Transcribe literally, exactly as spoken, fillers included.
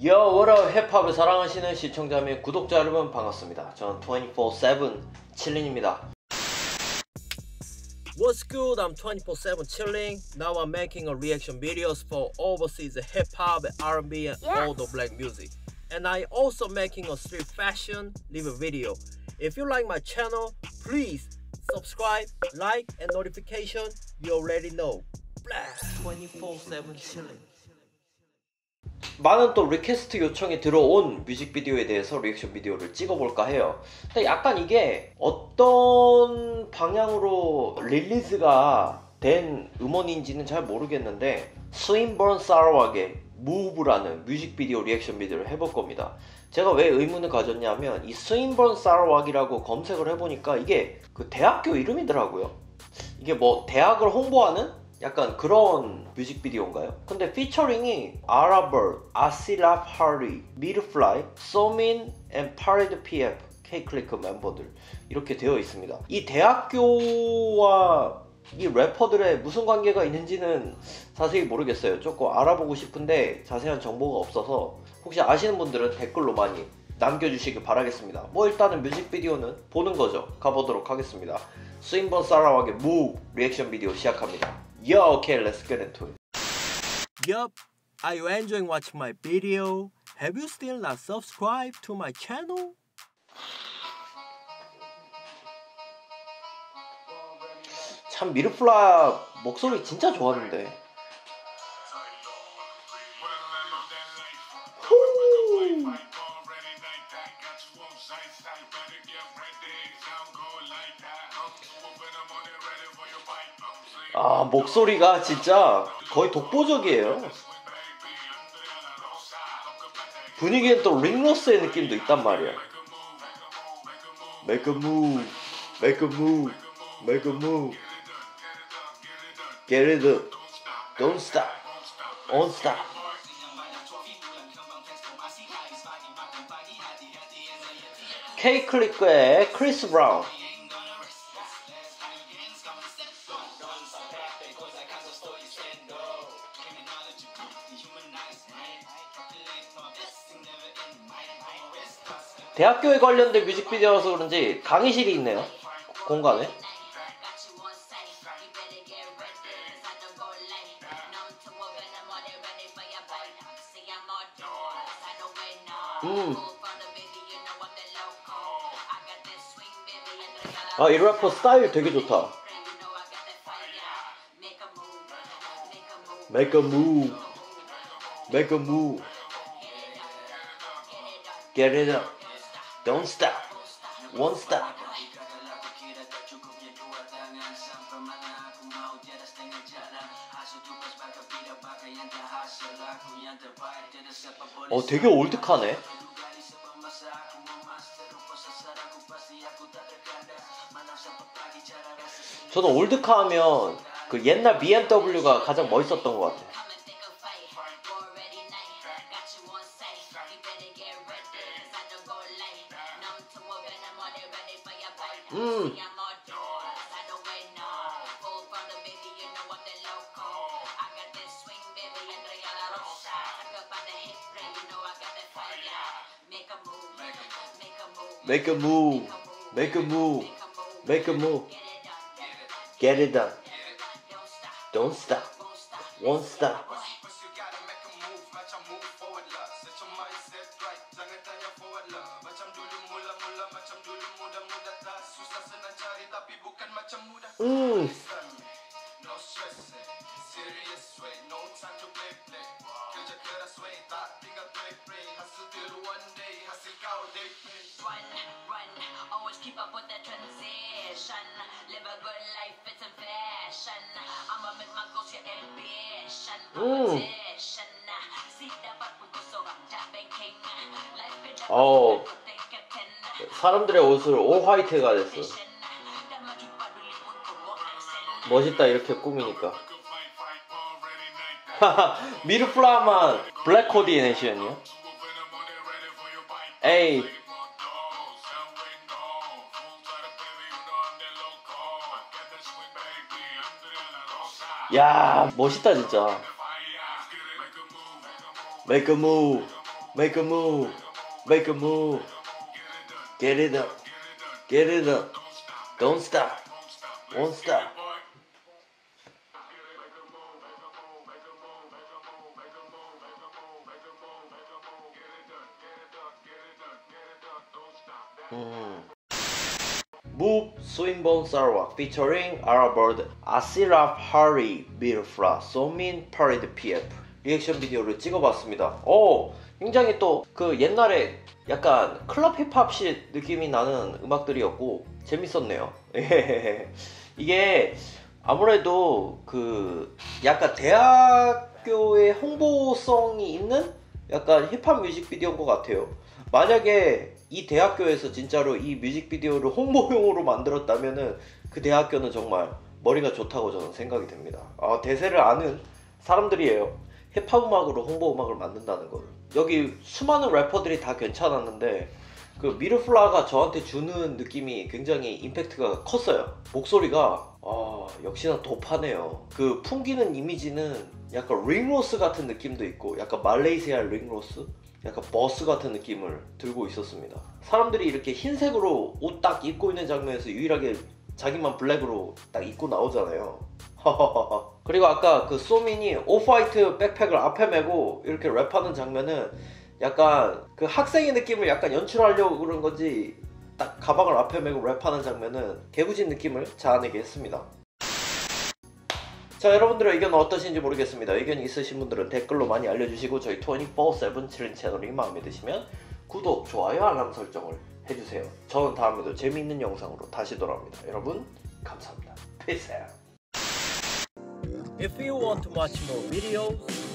Yo, what up? 힙합을 사랑하시는 시청자 및 구독자 여러분 반갑습니다. 저는 twenty-four seven 칠린입니다. What's good? I'm twenty-four seven chilling. Now I'm making a reaction videos for overseas hip hop, R and B, and Yes. all the black music. And I also making a street fashion live video. If you like my channel, please subscribe, like, and notification. You already know. twenty-four seven chilling. 많은 또 리퀘스트 요청이 들어온 뮤직비디오에 대해서 리액션 비디오를 찍어볼까 해요. 근데 약간 이게 어떤 방향으로 릴리즈가 된 음원인지는 잘 모르겠는데 스윈버런 사라왁의 무브라는 뮤직비디오 리액션 비디오를 해볼 겁니다. 제가 왜 의문을 가졌냐면 이 스윈버런 사라왁이라고 검색을 해보니까 이게 그 대학교 이름이더라고요. 이게 뭐 대학을 홍보하는 약간 그런 뮤직비디오인가요? 근데 피처링이 아라벌, 아시랍 하리, 미드플라이, 소민, 앤 파레드 피에프, K-클리크 멤버들 이렇게 되어 있습니다. 이 대학교와 이 래퍼들의 무슨 관계가 있는지는 자세히 모르겠어요. 조금 알아보고 싶은데 자세한 정보가 없어서 혹시 아시는 분들은 댓글로 많이 남겨주시길 바라겠습니다. 뭐 일단은 뮤직비디오는 보는 거죠. 가보도록 하겠습니다. 스윈버런 사라왁의 무 리액션 비디오 시작합니다. Yo, okay, let's get into it. Yup, are you enjoying watching my video? Have you still not subscribed to my channel? 참 미르플라 목소리 진짜 좋았는데. 후. 아, 목소리가 진짜 거의 독보적이에요. 분위기엔 또 링로스의 느낌도 있단 말이야. Make a move, make a move, make a move. Get it up, don't stop, won't stop. K-클리크의 크리스 브라운. 대학교에 관련된 뮤직비디오여서 그런지 강의실이 있네요. 공간에. 음. 아, 이 래퍼 스타일 되게 좋다. Make a move, make a move, get it up, don't stop, won't stop. 어, 되게 올드하네. 저는 올드카 하면 그 옛날 비엠더블유가 가장 멋있었던 것 같아요. 음. Make a move, make a move, make a move. Get it done. Don't stop, won't stop. 음. 음. 어, 사람들의 옷을 올 화이트가 됐어. 멋있다 이렇게 꾸미니까. 미르플라만 블랙 코디네이션이요? 에이. 야, 멋있다 진짜. Make a move, Make a move, make a move. Get it up, get it up. Don't stop, won't stop. 음. Move Swinburne Sarawak featuring Arabird, Asiraf Hari, Birfra, Somin, Parade 피에프 리액션 비디오를 찍어봤습니다. 오, 굉장히 또 그 옛날에 약간 클럽 힙합식 느낌이 나는 음악들이었고 재밌었네요. 이게 아무래도 그 약간 대학교의 홍보성이 있는 약간 힙합 뮤직비디오인 것 같아요. 만약에 이 대학교에서 진짜로 이 뮤직비디오를 홍보용으로 만들었다면은 그 대학교는 정말 머리가 좋다고 저는 생각이 됩니다. 아, 대세를 아는 사람들이에요. 힙합 음악으로 홍보 음악을 만든다는 거를. 여기 수많은 래퍼들이 다 괜찮았는데 그 미르플라가 저한테 주는 느낌이 굉장히 임팩트가 컸어요. 목소리가 아, 역시나 도파네요. 그 풍기는 이미지는 약간 링로스 같은 느낌도 있고 약간 말레이시아 링로스? 약간 버스 같은 느낌을 들고 있었습니다. 사람들이 이렇게 흰색으로 옷 딱 입고 있는 장면에서 유일하게 자기만 블랙으로 딱 입고 나오잖아요. 그리고 아까 그 소민이 오프화이트 백팩을 앞에 메고 이렇게 랩하는 장면은 약간 그 학생의 느낌을 약간 연출하려고 그런 건지 딱 가방을 앞에 메고 랩하는 장면은 개구진 느낌을 자아내게 했습니다. 자, 여러분들의 의견은 어떠신지 모르겠습니다. 의견이 있으신 분들은 댓글로 많이 알려주시고 저희 이십사 세븐 칠인 채널이 마음에 드시면 구독, 좋아요, 알람 설정을 해주세요. 저는 다음에도 재미있는 영상으로 다시 돌아옵니다. 여러분 감사합니다. Peace out. If you want to watch more videos